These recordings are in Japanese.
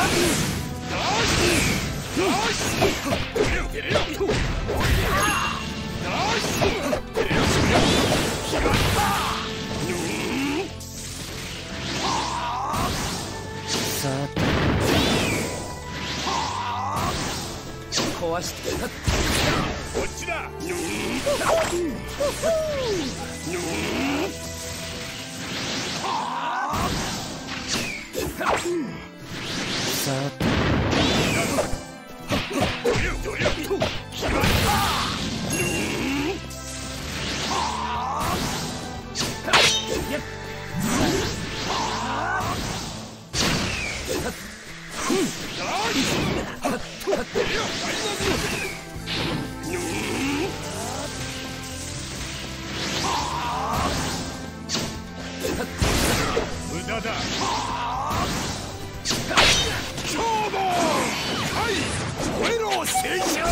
壊してこっちだ。無駄だ。勝負はい燃えろ青春。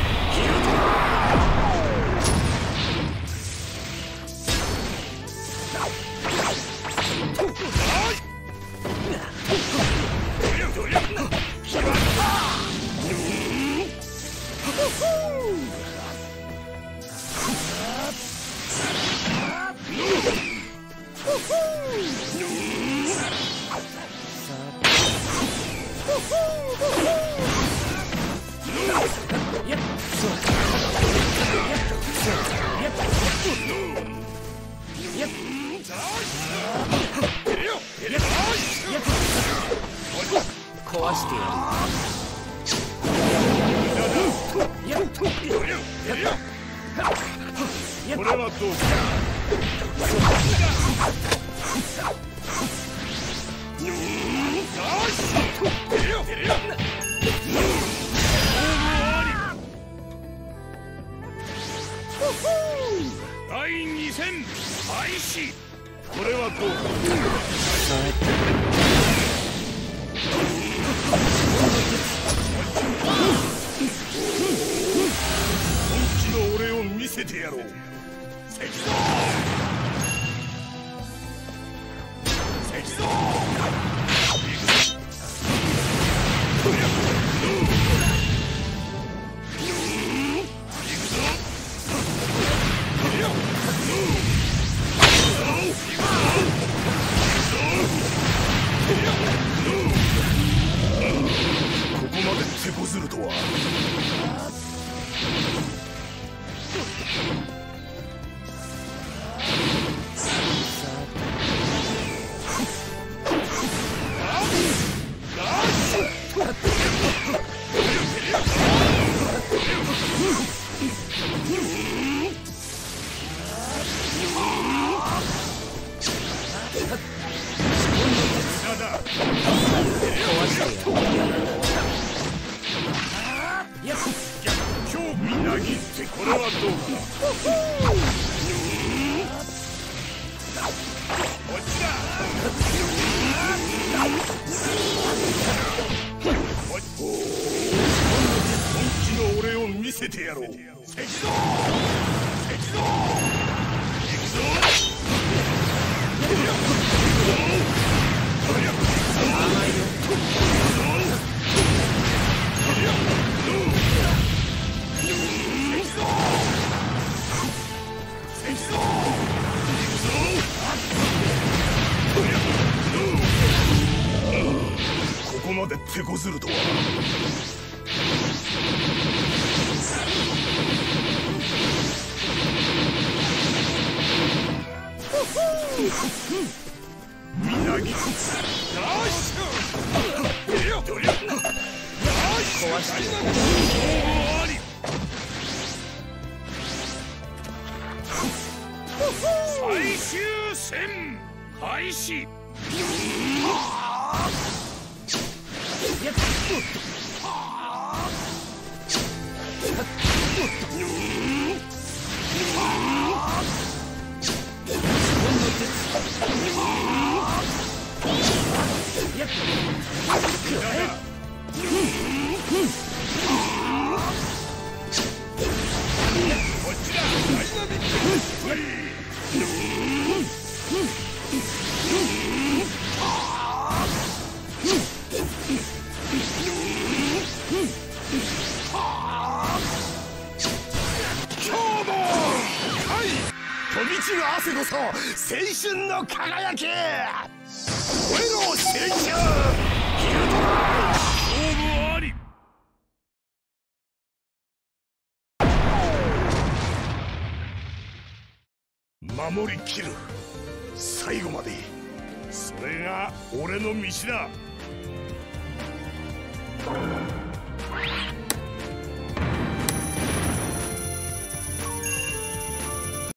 壊してやる。これはどうか。第2戦開始。これはどうか。本気の俺を見せてやろう。石像石像ここまで手こずるとは。今日みなぎってこれはどうか。こっちだ。本気の俺を見せてやろう。石像石像行くぞ。ここまで手こずるとは。みなぎ壊して最終戦開始。 そ青春の輝き。燃えろ青春、ギルドラ勝負あり。守りきる、最後まで。それが俺の道だ。